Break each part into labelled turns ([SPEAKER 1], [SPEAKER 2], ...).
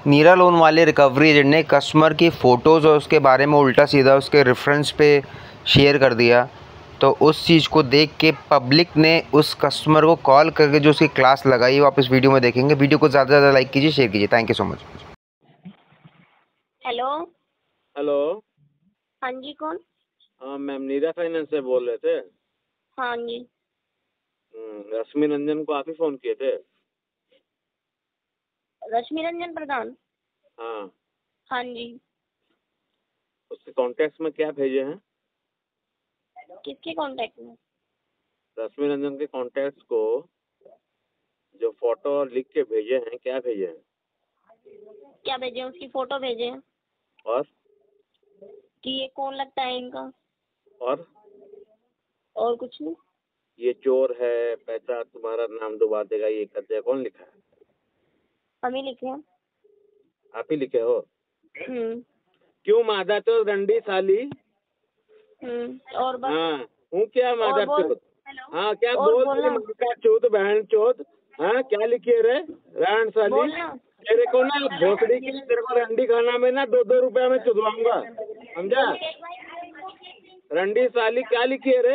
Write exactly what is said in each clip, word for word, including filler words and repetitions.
[SPEAKER 1] नीरा loan वाले recovery agent ने customer की फ़ोटोज़ और उसके बारे में उल्टा सीधा उसके रेफरेंस पे शेयर कर दिया। तो उस चीज़ को देख के पब्लिक ने उस कस्टमर को कॉल करके जो उसकी क्लास लगाई वो आप इस वीडियो में देखेंगे। वीडियो को ज़्यादा से ज़्यादा लाइक कीजिए, शेयर कीजिए। Thank you so much.
[SPEAKER 2] Hello
[SPEAKER 3] hello.
[SPEAKER 2] हाँ जी, कौन?
[SPEAKER 3] हाँ मैम, नीरा फाइनेंस से बोल रहे थे।
[SPEAKER 2] हाँ जी।
[SPEAKER 3] हम्म, रश्मि रंजन को आप ही फोन किए थे?
[SPEAKER 2] रश्मि रंजन प्रधान?
[SPEAKER 3] हाँ।
[SPEAKER 2] हाँ जी।
[SPEAKER 3] उसके कॉन्टेक्ट में क्या भेजे हैं?
[SPEAKER 2] किसके कांटेक्ट में?
[SPEAKER 3] रश्मि रंजन के कॉन्टेक्ट को जो फोटो लिख के भेजे हैं, क्या भेजे हैं?
[SPEAKER 2] क्या भेजे हैं? उसकी फोटो भेजे हैं
[SPEAKER 3] और
[SPEAKER 2] कि ये कौन लगता है इनका,
[SPEAKER 3] और
[SPEAKER 2] और कुछ नहीं।
[SPEAKER 3] ये चोर है, पैसा तुम्हारा नाम डुबा देगा, ये कर देगा, कौन लिखा है?
[SPEAKER 2] हम ही लिखे हैं।
[SPEAKER 3] आप ही लिखे हो?
[SPEAKER 2] हम्म
[SPEAKER 3] क्यों मादा चोद रंडी साली?
[SPEAKER 2] हम्म और बस।
[SPEAKER 3] हाँ हूँ क्या मादा
[SPEAKER 2] और बोल।
[SPEAKER 3] चोद? हाँ क्या
[SPEAKER 2] और
[SPEAKER 3] बोल
[SPEAKER 2] बोलना।
[SPEAKER 3] तेरी माँ का चोद बहन चोद। हाँ क्या लिखिए रे रान साली?
[SPEAKER 2] बोलना।
[SPEAKER 3] तेरे को ना भोसड़ी के लिए तेरे को रंडी खाना में ना दो दो रुपया में चुदवाऊंगा, समझा? रंडी साली क्या लिखिए रे?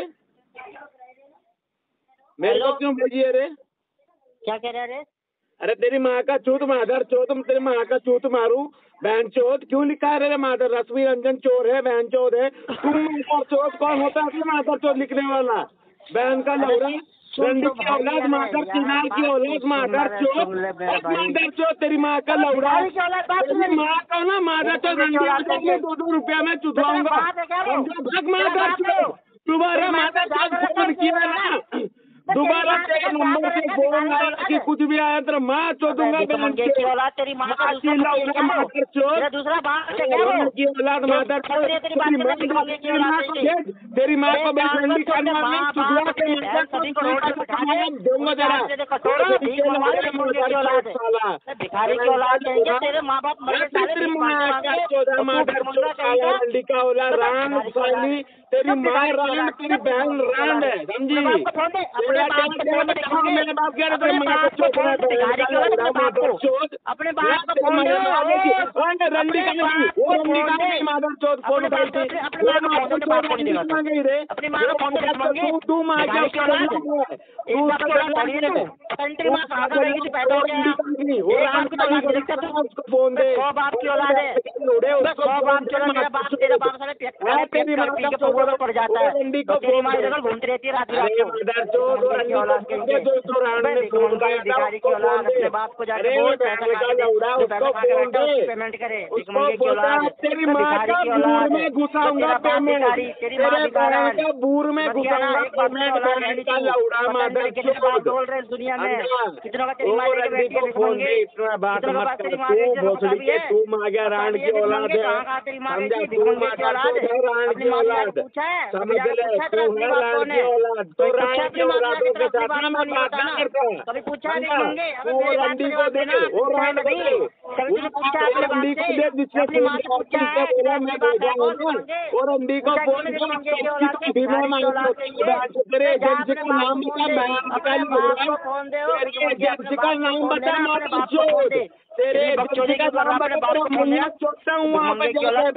[SPEAKER 3] मेरे को क्यों भेजिए रे?
[SPEAKER 2] क्या कह रहा है रे?
[SPEAKER 3] अरे तेरी माँ का चूत माधर चोत, तेरी माँ का चूत मारू बहन चोत। क्यों लिखा है रे माधर? रश्मि रंजन चोर है, बहन चोद है। तुम माधर चोत कौन होता है? माधर चोत लिखने वाला बहन का लौड़ा, रंडी की औलाद, माधर चिनार की औलाद, माधर चोत, माधर चोत तेरी माँ का लौड़ा। तेरी माँ का ना माधर चोत रंडी में दो दो रुपया में चुदवाऊंगा, भग माधर चोत। तुम्हारा माधर चोत फोन किया ना, दोबारा तेरे नंबर से फोन आया कि कुछ भी आया तो माँ चोदूंगा बहन की औलाद, तेरी माँ का माधर चोत, दूसरा बात की औलाद माधर चोत, तेरी माँ को तेरी माँ को मैं रंडी खाने वाला चुदवा के माधर चोत दूंगा तेरा साला भिखारी की औलाद कहेंगे। तेरे माँ बाप मरे तेरी माँ का चौदह माधर चोत साला रंडी का औलाद रान साली, तेरी माँ रान, तेरी बहन रान है, समझी? मेरे बाप कह रहे थे माँ को चोट है, अपने बाप को फोन दे रंडी का वो रंडी का माधर चोट फोन उठाती रे अपनी माँ को फोन तू माँ उसको फोन दे, सौ बाप की औलाद है, सौ बाप तेरा बाप साले पड़ जाता है, रंडी को घूमती रहती है रात रात को जाके बोल पेमेंट करे। तेरी माँ का बूर में घुसाऊंगा पेमेंट, तेरे बहन का बूर में घुसाऊंगा पेमेंट का लौड़ा माधर बोल रहे दुनिया में कितनों का तेरी माँ के फोन दे, इतना बात मत कर। तू भोसड़ी के तू माँ गया रान की औलाद है, समझा? तू माता रान की औलाद, समझ ले तू है रान की औलाद, तो रान की औलादों के साथ ना मैं बात ना करता। कभी पूछा नहीं, वो रंडी को दे, वो रान को दे, वो रंडी को दे जिसने फोन किया बोला मैं भेजा हूँ ना, वो रंडी को फोन तेरे एजेंसी का नाम बता, मैं एजेंसी का नाम बता, माता चोद तेरे एजेंसी का नाम बता, मुन्ना चोटता हूँ वहाँ पे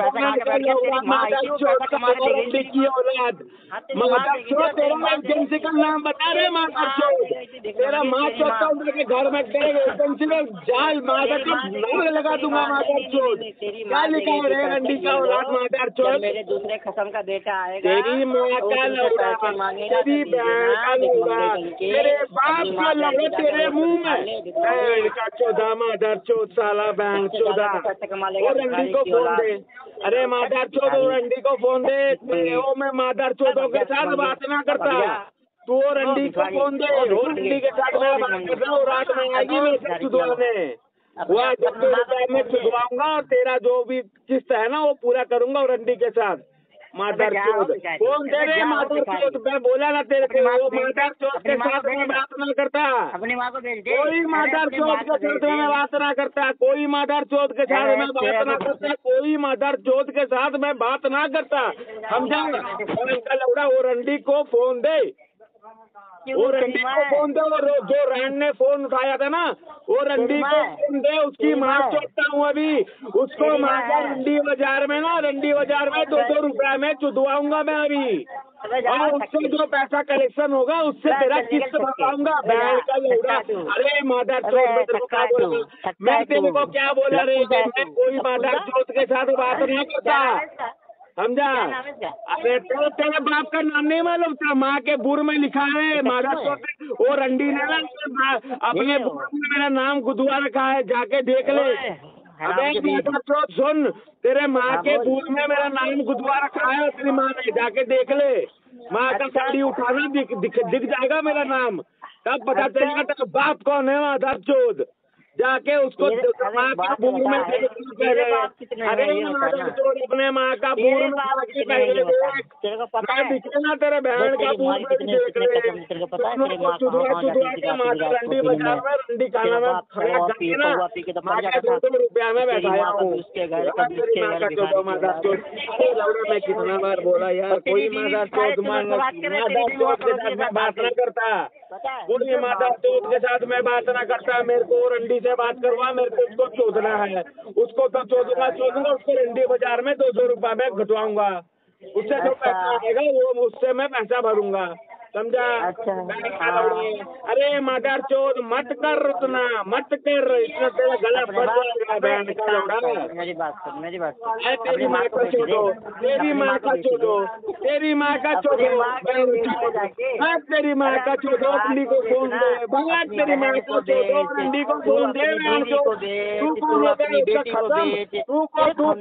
[SPEAKER 3] रंडी की औलाद, माता चोद तेरा एजेंसी का नाम बता रहे माता चोद, तेरा माँ चोदता हूँ के घर में तेरे एजेंसी में जाल माता का नाम लगा दूंगा माता चोद। क्या लिखा है रे रंडी का औलाद माता चोद? मेरे दूसरे खसम का बेटा आएगा, तेरी माँ का लौड़ा, तेरी बहन का लौड़ा, तेरे बाप का लौड़ा तेरे मुंह में, बहन का चौदह माता चोद साला बहन चौदह। वो रंडी को फोन दे, अरे माता चोद वो रंडी को फोन दे, वो मैं माता चोदों के साथ बात ना करता, तू वो रंडी को फोन दे, वो रंडी के साथ मैं बात कर रहा हूँ, रात में आएगी मेरे चुदवाने, वो दो दो रुपए में चुदवाऊंगा और तेरा जो भी किस्त है ना वो पूरा करूंगा रंडी के साथ। माधर चोद फोन दे रहे, माधर चोद मैं बोला ना तेरे को, वो माधर चोद के साथ मैं बात ना करता, अपनी माँ को भेज दे, कोई माधर चोद के साथ मैं बात ना करता, कोई माधर चोद के साथ मैं बात ना करता, कोई माधर चोद के साथ मैं बात ना करता, समझा? लौड़ा वो रंडी को फोन दे। वो रंडी को फोन दे, वो रो- जो रैन ने फोन उठाया था ना, वो रंडी को फोन दे, उसकी माँ चोटता हूँ अभी उसको। माँ रंडी बाजार में ना, रंडी बाजार में दो दो रुपया में चुदवाऊंगा मैं अभी, और उससे जो पैसा कलेक्शन होगा उससे तेरा किस्त भरवाऊंगा। बैंक का लौड़ा, अरे माता चोट में तेरे को क्या बोला, मैं तेरे को क्या बोला रे, मैं कोई माता चोट के साथ बात नहीं करता, समझा? अरे तो तेरे बाप का नाम नहीं मालूम था? माँ के बुर में लिखा है माता चोट, वो रंडी ने ना अपने बुर में मेरा नाम गुदवा रखा है, जाके देख ले। अबे माता चोट सुन, तेरे माँ के बुर में मेरा नाम गुदवा रखा है तेरी माँ ने, जाके देख ले। माँ का साड़ी उठाना दिख दिख दिख जाएगा मेरा नाम, तब पता चलेगा तेरा बाप कौन है माता चोट। जाके उसको माँ का बूढ़ में अरे अपने माँ का बूढ़ में दिखेगा तेरे बहन का बूढ़ में देख रहे चुदवा चुदवा के माता रंडी बाजार में रंडी खाना में खड़ा करके ना दो सौ रुपया में बैठाया हूँ। माता चोट, मैं कितना बार बोला यार, कोई माता चोट माता चोट के साथ मैं बात न करता, कोई माता चोट के साथ मैं बात न करता। मेरे को रंडी से बात करवा, मेरे को उसको चोदना है, उसको तो चोदूंगा चोदूंगा उसको रंडी बाजार में दो सौ रुपया में घटवाऊंगा, उससे जो पैसा आएगा वो उससे मैं पैसा भरूंगा, समझा? अरे माता चोद मत कर उतना, मत कर, इतना तेरा गला फट जाएगा बहन का लौड़ा।
[SPEAKER 2] मेरी बात सुन, मेरी बात सुन।
[SPEAKER 3] तेरी माँ का चोदो, तेरी माँ का चोदो, तेरी माँ का चोदो, तेरी माँ का चोदो, रंडी को फोन दे, बात तेरी माँ को चोदो, रंडी को फोन दे, तू कौन होता है उसका खत्म, तू को तू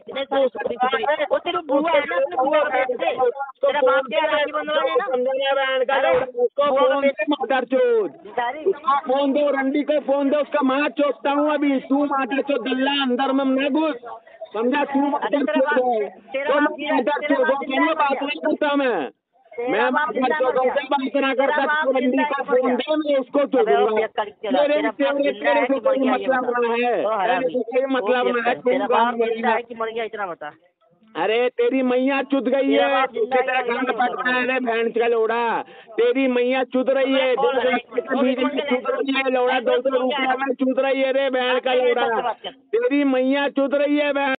[SPEAKER 3] बहन का उसको फोन दे माता चोद, उसको फोन दो, रंडी को फोन दो, उसका माँ चोदता हूँ अभी। तू माता चोद गल्ला अंदर में न घुस, समझा? तू माता चोद है तो माता चोद हो, बात नहीं करता मैं मैं माता चोद से बात ना करता। तू रंडी को फोन दे, मैं उसको चोदूंगा। तेरे तेरे तेरे से कोई मतलब ना है, कोई मतलब ना है, तुम
[SPEAKER 2] मर गया इतना बता।
[SPEAKER 3] अरे तेरी मैया चुद गई है, तेरा गांड पटना है भैंस का लौड़ा, तेरी मैया चुद रही है, चुद रही है लौड़ा, दो सौ रुपया में चुद रही है रे बहन का लौड़ा, तेरी मैया चुद रही है बहन।